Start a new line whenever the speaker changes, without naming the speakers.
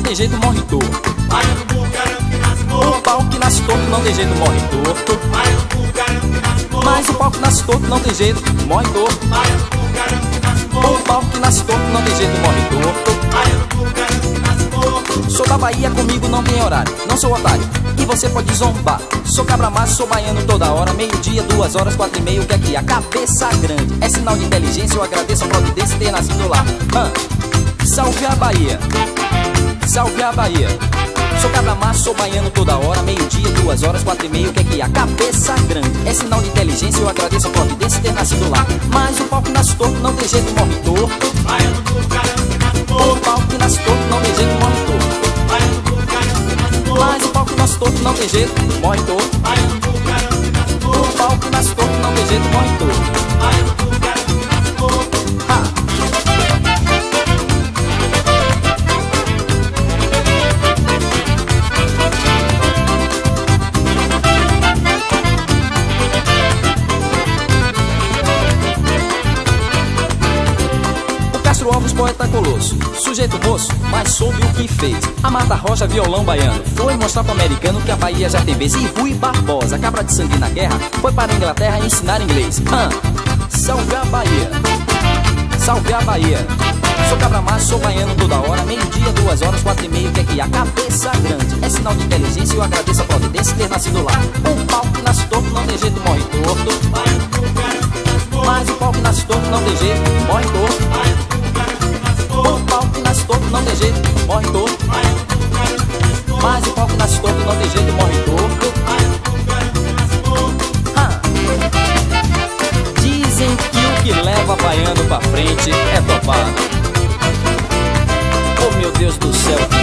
tem jeito, morre torto.
Baiano burro garanto que nasce morto.
O pau que nasce torto não tem jeito, morre torto.
Baiano burro garanto que nasce morto.
Mas o pau que nasce torto não tem jeito, morre torto.
Baiano burro garanto que nasce morto.
O pau que nasce torto não tem jeito, morre torto.
Baiano burro garanto que nasce morto.
Sou da Bahia, comigo não tem horário, não sou otário, e você pode zombar. Sou cabra macho, sou baiano toda hora, meio-dia, 2 horas, 4h30, o que é que é? Cabeça grande, é sinal de inteligência, eu agradeço a providência ter nascido lá. Salve a Bahia, salve a Bahia. Sou cabra macho, sou baiano toda hora, meio-dia, 2 horas, 4h30, o que é que é? Cabeça grande, é sinal de inteligência, eu agradeço a providência ter nascido lá. Mas o pau que nasce torto não tem jeito, morre torto.
Baiano burro garanto que nasce morto.
O pau que nasce torto não tem jeito, morre torto.
Baiano burro garanto que nasce morto.
Mas o pau que nasce torto não tem jeito, morre torto.
Baiano burro garanto que nasce morto.
O pau que nasce torto não tem jeito, morre torto.
Baiano burro garanto que nasce morto.
Castro Alves, poeta colosso, sujeito moço, mas soube o que fez. Amada Rocha, violão baiano, foi mostrar pro americano que a Bahia já tem vez. E Rui Barbosa, cabra de sangue na guerra, foi para a Inglaterra ensinar inglês. Salve a Bahia, salve a Bahia. Sou cabra macho, sou baiano toda hora, meio-dia, 2 horas, 4h30, o que é que é? Cabeça grande, é sinal de inteligência, eu agradeço a providência ter nascido lá. O pau que nasce torto não tem jeito, morre torto.
Baiano burro garanto que nasce morto.
Mas o pau que nasce torto não tem jeito, morre torto.
Baiano burro garanto que nasce
O
morto.
pau que nasce torto não tem jeito, morre torto.
Baiano burro garanto que nasce morto.
Mas o pau que nasce torto não tem jeito, morre torto.
Baiano burro garanto que nasce morto.
Dizem que o que leva baiano pra frente é topado. Oh meu Deus do céu,